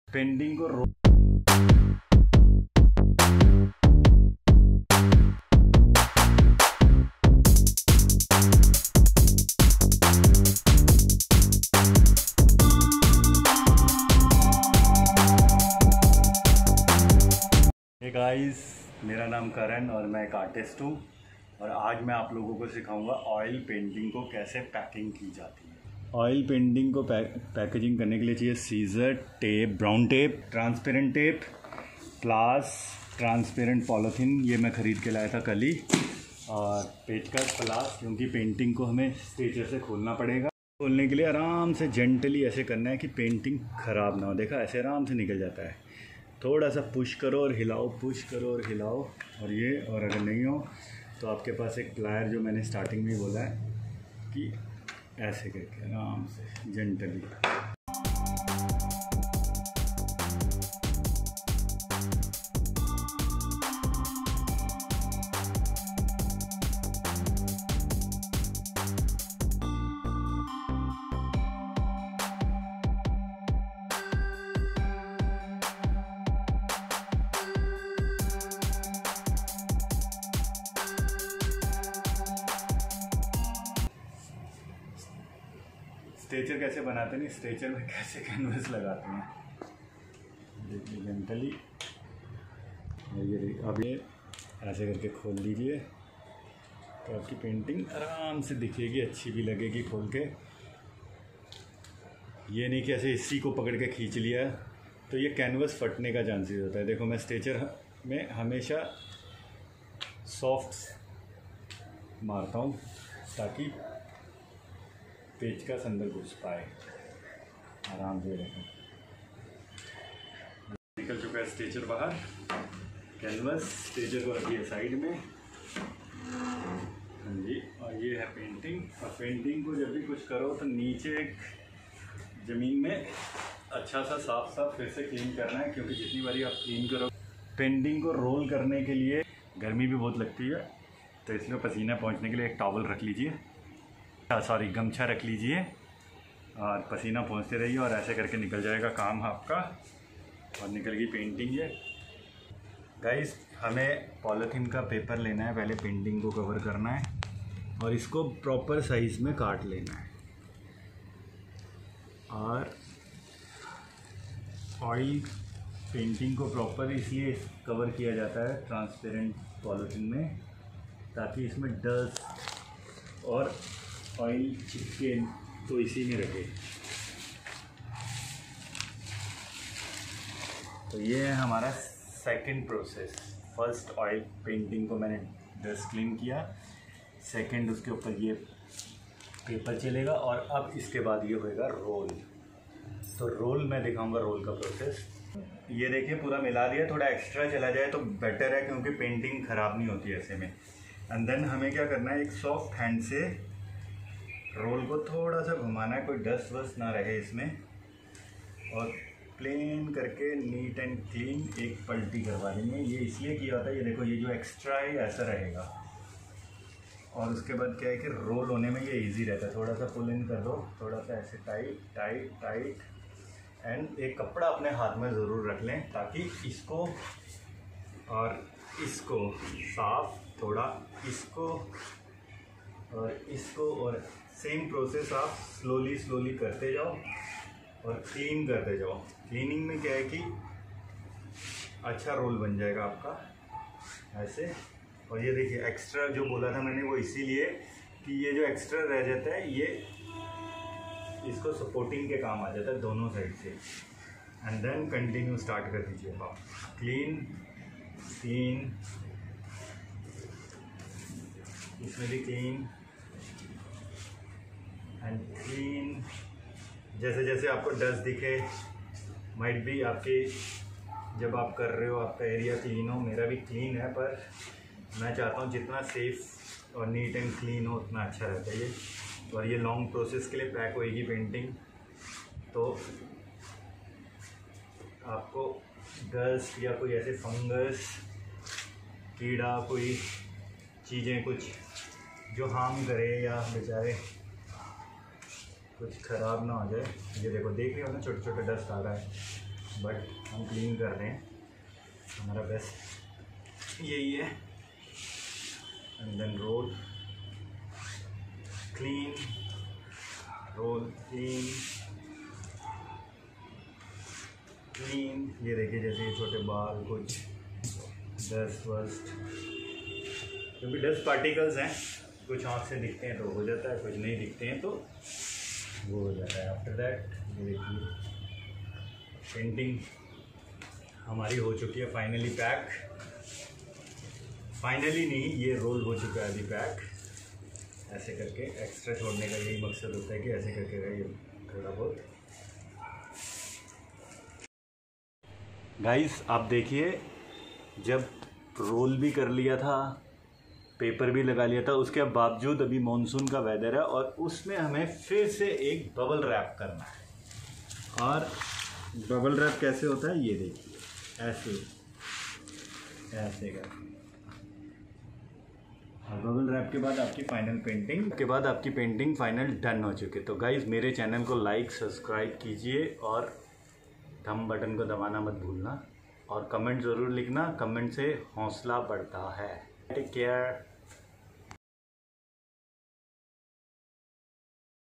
Painting को hey guys, मेरा नाम करण और मैं एक आर्टिस्ट हूँ और आज मैं आप लोगों को सिखाऊंगा ऑयल पेंटिंग को कैसे पैकिंग की जाती है। ऑयल पेंटिंग को पैकेजिंग करने के लिए चाहिए scissor, tape, brown tape, transparent tape, प्लास, ट्रांसपेरेंट पॉलीथीन, ये मैं ख़रीद के लाया था कल ही, और पेचकस, प्लास, क्योंकि पेंटिंग को हमें स्टेचर से खोलना पड़ेगा। खोलने के लिए आराम से जेंटली ऐसे करना है कि पेंटिंग ख़राब ना हो। देखा, ऐसे आराम से निकल जाता है। थोड़ा सा पुश करो और हिलाओ, पुश करो और हिलाओ, और ये, और अगर नहीं हो तो आपके पास एक प्लायर, जो मैंने स्टार्टिंग में बोला है कि ऐसे करके आराम से जेंटली। स्ट्रेचर कैसे बनाते हैं, स्ट्रेचर में कैसे कैनवस लगाते हैं, देखिए जेंटली। ये अब ये ऐसे करके खोल दीजिए तो आपकी पेंटिंग आराम से दिखेगी, अच्छी भी लगेगी खोल के। ये नहीं कि ऐसे इसी को पकड़ के खींच लिया तो ये कैनवस फटने का चांसेस होता है। देखो, मैं स्ट्रेचर में हमेशा सॉफ्ट मारता हूँ ताकि पेचकस अंदर घुस पाए आराम से। रखें, निकल चुका है स्ट्रेचर बाहर। कैनवस, स्ट्रेचर को रखिए साइड में। हाँ जी, और ये है पेंटिंग। और पेंटिंग को जब भी कुछ करो तो नीचे एक ज़मीन में अच्छा सा साफ फिर से क्लीन करना है, क्योंकि जितनी बारी आप क्लीन करो। पेंटिंग को रोल करने के लिए गर्मी भी बहुत लगती है, तो इसलिए पसीना पहुँचने के लिए एक टॉवल रख लीजिए, गमछा रख लीजिए, और पसीना पहुँचते रहिए, और ऐसे करके निकल जाएगा काम आपका, और निकल गई पेंटिंग। ये गाइस, हमें पॉलीथीन का पेपर लेना है, पहले पेंटिंग को कवर करना है और इसको प्रॉपर साइज़ में काट लेना है। और ऑयल पेंटिंग को प्रॉपर इसलिए कवर किया जाता है ट्रांसपेरेंट पॉलीथीन में, ताकि इसमें डस्ट और ऑयल चिपके तो इसी में रखे। तो ये है हमारा second process. First oil painting को मैंने डस्ट क्लीन किया, सेकंड उसके ऊपर ये पेपर चलेगा, और अब इसके बाद ये होएगा रोल। तो रोल मैं दिखाऊंगा, रोल का प्रोसेस। ये देखिए, पूरा मिला दिया, थोड़ा एक्स्ट्रा चला जाए तो बेटर है, क्योंकि पेंटिंग ख़राब नहीं होती ऐसे में। एंड देन हमें क्या करना है, एक सॉफ्ट हैंड से रोल को थोड़ा सा घुमाना है, कोई डस्ट वस्ट ना रहे इसमें, और प्लेन करके नीट एंड क्लीन एक पलटी करवा देंगे। ये इसलिए किया होता है, ये देखो, ये जो एक्स्ट्रा है ऐसा रहेगा। और उसके बाद क्या है कि रोल होने में ये इजी रहता है। थोड़ा सा पुल इन कर दो, थोड़ा सा ऐसे टाइट टाइट टाइट, एंड एक कपड़ा अपने हाथ में ज़रूर रख लें, ताकि इसको और इसको साफ, थोड़ा इसको और इसको, और सेम प्रोसेस आप स्लोली करते जाओ और क्लीन करते जाओ। क्लीनिंग में क्या है कि अच्छा रोल बन जाएगा आपका ऐसे। और ये देखिए, एक्स्ट्रा जो बोला था मैंने वो इसीलिए कि ये जो एक्स्ट्रा रह जाता है, ये इसको सपोर्टिंग के काम आ जाता है दोनों साइड से। एंड देन कंटिन्यू स्टार्ट कर दीजिए आप। क्लीन क्लीन, इसमें भी क्लीन एंड क्लीन। जैसे जैसे आपको डस्ट दिखे, माइट भी आपके, जब आप कर रहे हो आपका एरिया क्लीन हो, मेरा भी क्लीन है, पर मैं चाहता हूँ जितना सेफ और नीट एंड क्लीन हो उतना अच्छा रहता है ये। और ये लॉन्ग प्रोसेस के लिए पैक होएगी पेंटिंग, तो आपको डस्ट या कोई ऐसे फंगस, कीड़ा, कोई चीज़ें कुछ जो हार्म करे या बेचारे कुछ ख़राब ना हो जाए। ये देखो, देख रहे हो ना, छोटे छोटे डस्ट आ रहा है, बट हम क्लीन कर रहे हैं, हमारा बेस्ट यही है। And then roll clean, roll clean clean. ये देखिए जैसे ये छोटे बाल, कुछ डस्ट वस्ट, क्योंकि डस्ट पार्टिकल्स हैं, कुछ आँख से दिखते हैं तो हो जाता है, कुछ नहीं दिखते हैं तो वो हो जाता है। आफ्टर दैट ये देखिए पेंटिंग हमारी हो चुकी है फाइनली पैक। फाइनली नहीं, ये रोल हो चुका है अभी पैक। ऐसे करके एक्स्ट्रा छोड़ने का यही मकसद होता है कि ऐसे करके ये थोड़ा बहुत। गाइस आप देखिए, जब रोल भी कर लिया था, पेपर भी लगा लिया था, उसके बावजूद अभी मॉनसून का वेदर है और उसमें हमें फिर से एक बबल रैप करना है। और बबल रैप कैसे होता है ये देखिए, ऐसे ऐसे कर। और बबल रैप के बाद आपकी पेंटिंग फाइनल डन हो चुकी है। तो गाइस मेरे चैनल को लाइक सब्सक्राइब कीजिए और थंब बटन को दबाना मत भूलना और कमेंट ज़रूर लिखना, कमेंट से हौसला बढ़ता है। Take care.